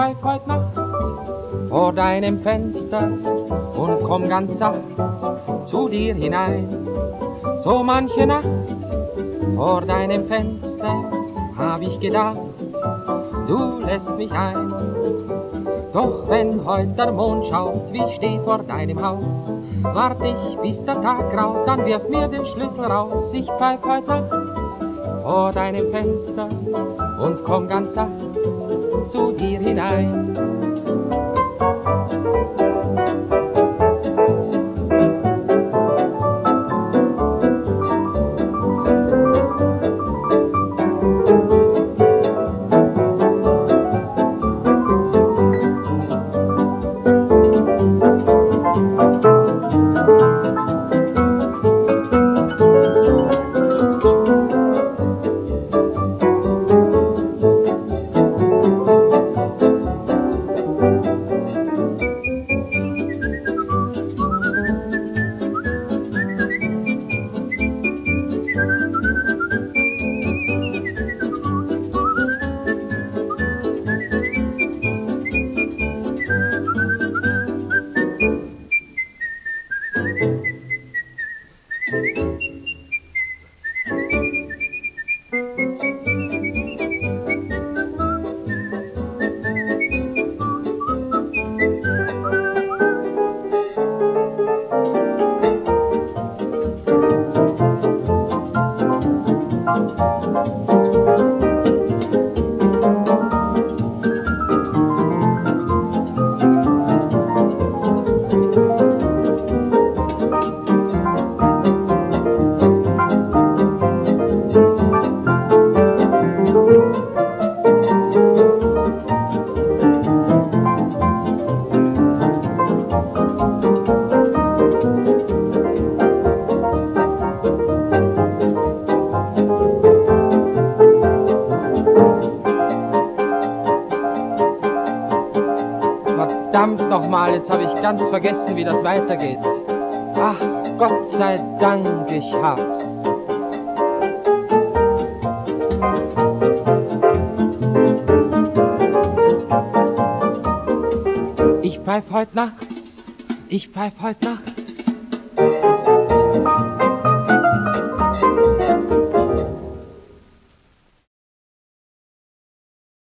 pfeif heut Nacht vor deinem Fenster und komm ganz sacht zu dir hinein. So manche Nacht vor deinem Fenster hab ich gedacht, du lässt mich ein. Doch wenn heut der Mond schaut, wie ich steh vor deinem Haus, wart ich, bis der Tag graut, dann wirf mir den Schlüssel raus. Ich pfeif heut Nacht vor deinem Fenster und komm ganz sacht zu dir hinein. Verdammt nochmal, jetzt habe ich ganz vergessen, wie das weitergeht. Ach, Gott sei Dank, ich hab's. Ich pfeif heut nachts, ich pfeif heut nachts